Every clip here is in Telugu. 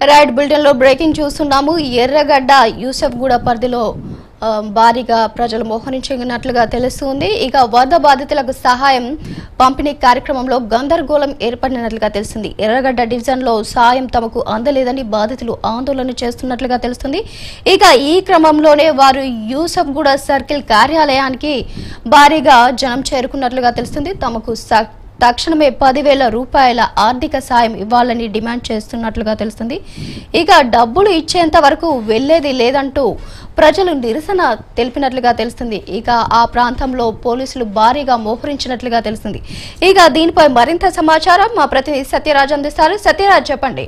రైట్ బులెటిన్ లో బ్రేకింగ్ చూస్తున్నాము. ఎర్రగడ్డ యూసఫ్గూడ పరిధిలో భారీగా ప్రజలు మోహరించినట్లుగా తెలుస్తుంది. ఇక వరద బాధితులకు సహాయం పంపిణీ కార్యక్రమంలో గందరగోళం ఏర్పడినట్లుగా తెలుస్తుంది. ఎర్రగడ్డ డివిజన్ లో సాయం తమకు అందలేదని బాధితులు ఆందోళన చేస్తున్నట్లుగా తెలుస్తుంది. ఇక ఈ క్రమంలోనే వారు యూసఫ్గూడ సర్కిల్ కార్యాలయానికి భారీగా జనం చేరుకున్నట్లుగా తెలుస్తుంది. తమకు తక్షణమే 10,000 రూపాయల ఆర్థిక సాయం ఇవ్వాలని డిమాండ్ చేస్తున్నట్లుగా తెలుస్తుంది. ఇక డబ్బులు ఇచ్చేంత వరకు వెళ్లేది లేదంటూ ప్రజలు నిరసన తెలిపినట్లుగా తెలుస్తుంది. ఇక ఆ ప్రాంతంలో పోలీసులు భారీగా మోహరించినట్లుగా తెలుస్తుంది. ఇక దీనిపై మరింత సమాచారం మా ప్రతినిధి సత్యరాజ్ అందిస్తారు. సత్యరాజ్, చెప్పండి.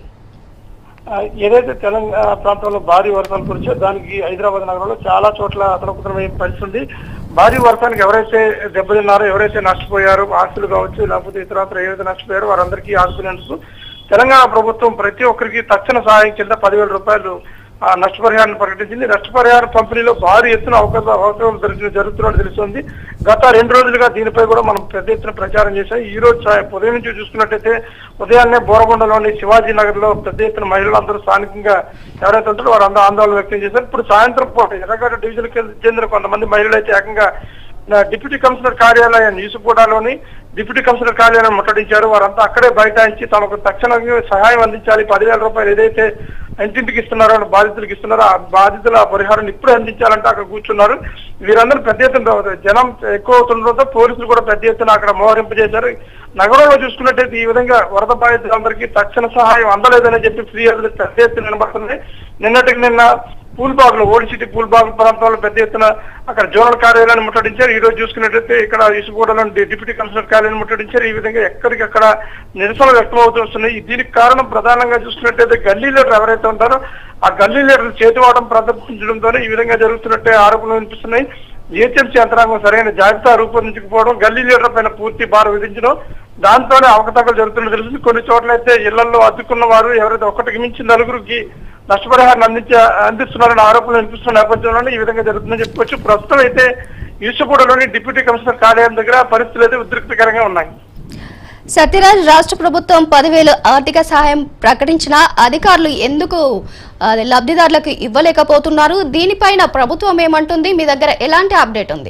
ఏదైతే తెలంగాణ ప్రాంతంలో భారీ వర్షాలు కురిచాయో దానికి హైదరాబాద్ నగరంలో చాలా చోట్ల అతలకుతలమైన పరిస్థితి. భారీ వర్షానికి ఎవరైతే దెబ్బతిన్నారో, ఎవరైతే నష్టపోయారో, ఆస్తులు కావచ్చు లేకపోతే ఇతరత్ర ఏదైతే నష్టపోయారో వారందరికీ ఆదుకునేందుకు తెలంగాణ ప్రభుత్వం ప్రతి ఒక్కరికి తక్షణ సహాయం కింద 10,000 రూపాయలు నష్టపరిహారాన్ని ప్రకటించింది. నష్టపరిహార పంపిణీలో భారీ ఎత్తున అవకాశాలు జరుగుతున్నట్టు తెలుస్తుంది. గత 2 రోజులుగా దీనిపై కూడా మనం పెద్ద ఎత్తున ప్రచారం చేశాం. ఈ రోజు ఉదయం నుంచి చూసుకున్నట్టయితే ఉదయాన్నే బోరగొండలోని శివాజీ నగర్ లో పెద్ద ఎత్తున మహిళలందరూ స్థానికంగా ఎవరైతే ఉంటారో వారందరూ ఆందోళన వ్యక్తం చేశారు. ఇప్పుడు సాయంత్రం పూట ఎర్రగడ్డ డివిజన్ కి చెందిన కొంతమంది మహిళలు అయితే ఏకంగా డిప్యూటీ కమిషనర్ కార్యాలయం యూసుఫ్గూడలోని డిప్యూటీ కమిషనర్ కార్యాలయం ముట్టడించారు. వారంతా అక్కడే బైఠాయించి తమకు తక్షణంగా సహాయం అందించాలి, 10,000 రూపాయలు ఏదైతే ఇంటింటికి ఇస్తున్నారో బాధితులకు ఇస్తున్నారో ఆ బాధితుల పరిహారాన్ని ఇప్పుడే అందించాలంటే అక్కడ కూర్చున్నారు. వీరందరూ పెద్ద ఎత్తున జనం ఎక్కువ అవుతుండడంతో పోలీసులు కూడా పెద్ద ఎత్తున అక్కడ మోహరింపజేశారు. నగరంలో చూసుకున్నట్టయితే ఈ విధంగా వరద బాధితులందరికీ తక్షణ సహాయం అందలేదని చెప్పి ఫిర్యాదులు పెద్ద ఎత్తున వినబడుతున్నాయి. నిన్న పూల్బాగ్ లో ఓల్డ్ సిటీ పూల్బాగ్ ప్రాంతంలో పెద్ద ఎత్తున అక్కడ జోనల్ కార్యాలయాన్ని ముట్టడించారు. ఈ రోజు చూసుకున్నట్లయితే ఇక్కడ యూసుఫ్గూడలో డిప్యూటీ కమిషనర్ కార్యాలయాన్ని ముట్టడించారు. ఈ విధంగా ఎక్కడికక్కడ నిరసనలు వ్యక్తమవుతున్నాయి. దీనికి కారణం ప్రధానంగా చూసుకున్నట్టయితే గల్లీ లీడర్ ఎవరైతే ఉంటారో ఆ గల్లీ లీడర్లు చేతివాటం ప్రదర్శించడంతోనే ఈ విధంగా జరుగుతున్నట్టే ఆరోపణలు వినిపిస్తున్నాయి. జిహెచ్ఎంసీ యంత్రాంగం సరైన జాబితా రూపొందించకపోవడం, గల్లీ లీడర్ పైన పూర్తి భారం విధించడం, దాంతోనే అవకతవకలు జరుగుతున్నట్టు తెలుస్తుంది. కొన్ని చోట్లయితే ఇళ్లలో అద్దుకున్న వారు ఎవరైతే ఒకటికి మించి నలుగురికి నష్టపరిహారాన్ని అందిస్తున్నారని ఆరోపణలు వినిపిస్తున్న నేపథ్యంలోనే ఈ విధంగా జరుగుతుందని చెప్పుకోవచ్చు. ప్రస్తుతం అయితే యూసుఫ్గూడలోని డిప్యూటీ కమిషనర్ కార్యాలయం దగ్గర పరిస్థితులు అయితే ఉద్రిక్తకరంగా ఉన్నాయి. సత్యరాజ్, రాష్ట్ర ప్రభుత్వం 10,000 ఆర్థిక సహాయం ప్రకటించినా అధికారులు ఎందుకు లబ్ధిదారులకు ఇవ్వలేకపోతున్నారు? దీనిపైన ప్రభుత్వం ఏమంటుంది? మీ దగ్గర ఎలాంటి అప్డేట్ ఉంది?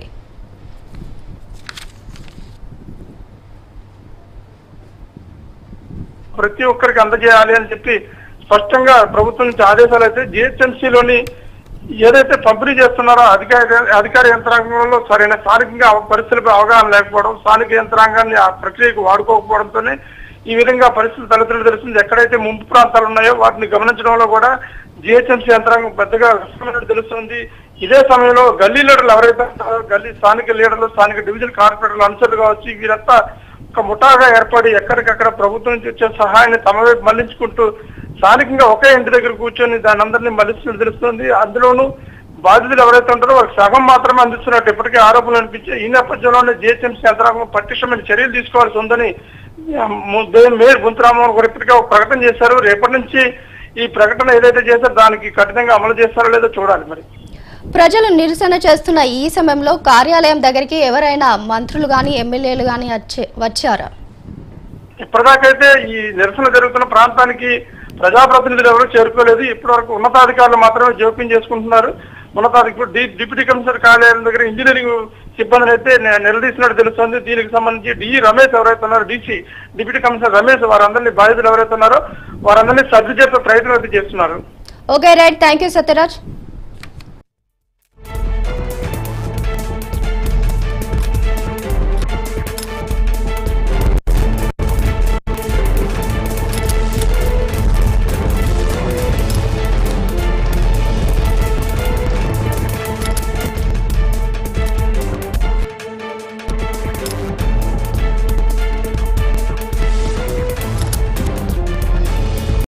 ప్రతి ఒక్కరికి అందజేయాలి అని చెప్పి స్పష్టంగా ప్రభుత్వం నుంచి ఆదేశాలు అయితే జిహెచ్ఎంసీలోని ఏదైతే పంపిణీ చేస్తున్నారో అధికార యంత్రాంగంలో సరైన స్థానికంగా పరిస్థితులపై అవగాహన లేకపోవడం, స్థానిక యంత్రాంగాన్ని ఆ ప్రక్రియకు వాడుకోకపోవడంతోనే ఈ విధంగా పరిస్థితులు తలెత్తులు తెలుస్తుంది. ఎక్కడైతే ముంపు ప్రాంతాలు ఉన్నాయో వాటిని గమనించడంలో కూడా జిహెచ్ఎంసీ యంత్రాంగం పెద్దగా విఫలమైనట్టు తెలుస్తుంది. ఇదే సమయంలో గల్లీ లీడర్లు ఎవరైతే గల్లీ స్థానిక లీడర్లు, స్థానిక డివిజన్ కార్పొరేటర్లు అనుసరులు కావచ్చు, వీరంతా ఒక ముఠాగా ఏర్పడి ఎక్కడికక్కడ ప్రభుత్వం నుంచి వచ్చే సహాయాన్ని తమ వైపు మళ్లించుకుంటూ స్థానికంగా ఒకే ఇంటి దగ్గర కూర్చొని దాని అందరినీ మళ్లిస్తున్నట్టు తెలుస్తుంది. అందులోనూ బాధితులు ఎవరైతే ఉంటారో వాళ్ళకి సగం మాత్రమే అందిస్తున్నట్టు ఇప్పటికే ఆరోపణలు అనిపించాయి. ఈ నేపథ్యంలోనే జిహెచ్ఎంసీ యంత్రాంగం పటిష్టమైన చర్యలు తీసుకోవాల్సి ఉందని మేయర్ గుంతరామన్ కూడా ఇప్పటికే ఒక ప్రకటన చేశారు. రేపటి నుంచి ఈ ప్రకటన ఏదైతే చేశారో దానికి కఠినంగా అమలు చేస్తారో లేదో చూడాలి. మరి ప్రజలు నిరసన చేస్తున్న ఈ సమయంలో కార్యాలయం దగ్గరికి ఎవరైనా మంత్రులు గాని ఎమ్మెల్యేలు గాని వచ్చారా? ఇప్పటిదాకైతే ఈ నిరసన జరుగుతున్న ప్రాంతానికి ప్రజాప్రతినిధులు ఎవరు చేరుకోలేదు. ఇప్పటి వరకు ఉన్నతాధికారులు మాత్రమే జోక్యం చేసుకుంటున్నారు. ఉన్నతాధికారులు డిప్యూటీ కమిషనర్ కార్యాలయం దగ్గర ఇంజనీరింగ్ సిబ్బందిని అయితే నిలదీసినట్టు తెలుస్తుంది. దీనికి సంబంధించి డిఈ రమేష్ ఎవరైతే ఉన్నారో, డిప్యూటీ కమిషనర్ రమేష్ వారందరినీ బాధితులు ఎవరైతే ఉన్నారో వారందరినీ సర్ది చేసే ప్రయత్నం అయితే చేస్తున్నారు. Okay right, thank you Sathyaraj.